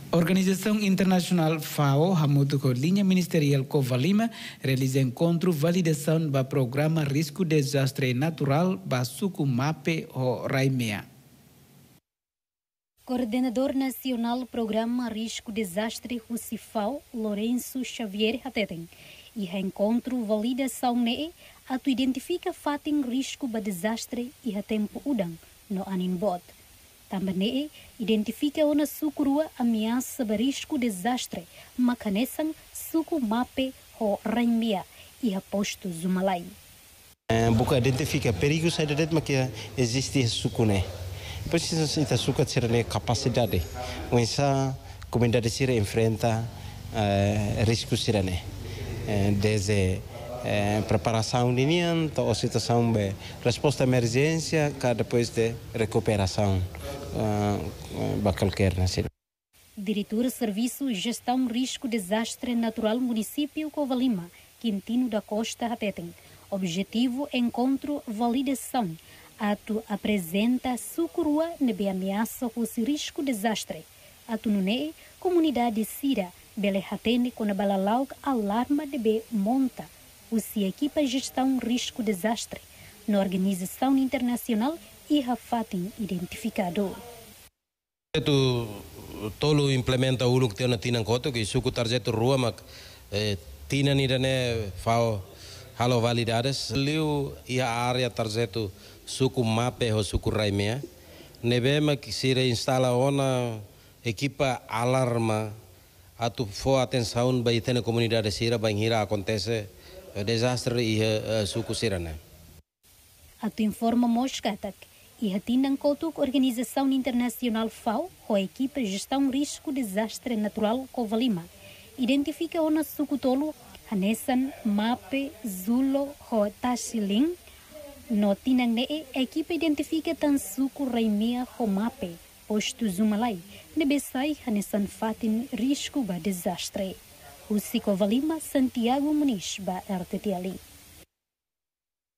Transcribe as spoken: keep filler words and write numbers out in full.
Organização Internacional FAO, junto com a linha ministerial Covalima, realiza encontro validação do programa Risco de Desastre Natural Basuku Mape ou Raimea. Coordenador Nacional do Programa Risco Desastre Rucifal, Lourenço Xavier Hateten, e encontro validação ne atu identifica fatin risco ba desastre e a tempo udang no aninbot. Também ne identifica ona sukurua ameaça ba risco desastre makanesan suku mape ho raimia e a posto zumalai. Buka identifica perigos sai det mas que existe suku ne. Precisa ita suku ter ne capacidade. Wensa comunidade sira enfrenta uh, riscos sira ne. Desde eh, preparação de ninho, a situação de resposta à emergência, que depois de recuperação para uh, qualquer nacional. Diretor do Serviço Gestão Risco Desastre Natural Município Covalima, Quintino da Costa Hateten. Objetivo encontro validação. Ato apresenta sucurua nebe ameaça com risco desastre. Ato nune comunidade Sira Bele Hatene com a balalaug alarma de be monta o se equipa gestão risco desastre na organização internacional e rafatin identificado. Tu tolo implementa o que tem na tina coto que suco tarjeta rua mas tina ni dane fao halo validades liu e a área tarjeta suco mape ou suco raimea nebe mas que se instala ona equipa alarma atu for atenção bagi tena comunidade sira banhira acontece desastre e uh, suku sirana. Atu informa Moscatak e hatinang kotuk Organização Internacional FAO com a equipe Gestão Risco Desastre Natural Covalima identifica ona suku tolo hanesan mape zulo ho tashiling no tinang ne a equipe identifica tan suku raimea ho mape posto Zumalai, nebesai hanesan fatin risco ba desastre. O Covalima Santiago Muniz ba R T T ali.